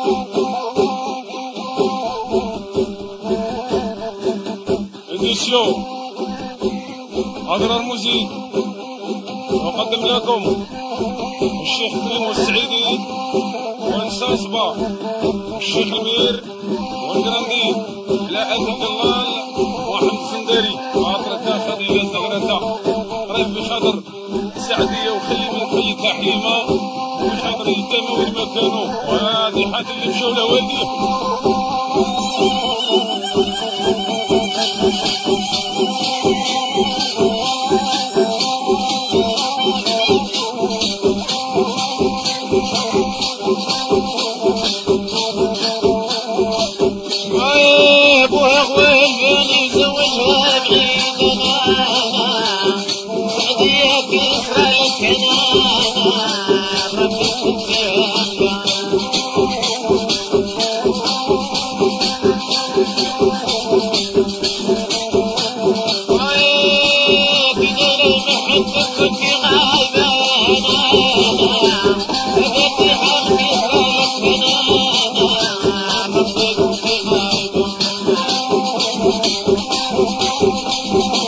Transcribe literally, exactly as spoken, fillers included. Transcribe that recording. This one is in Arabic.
إديسيو أضرار موزيك، أقدم لكم الشيخ كريم والسعيدي ونسان صباح، الشيخ المير والقرندي، لاحد الدلال وحمد السندري، عاطرة خديجة زغرة، ريف بخضر السعدية وخلي من خي تحيمة بخضر الجامع وين ما كانوا، وهذه حاجة اللي مشاو لوالديه. Thank you.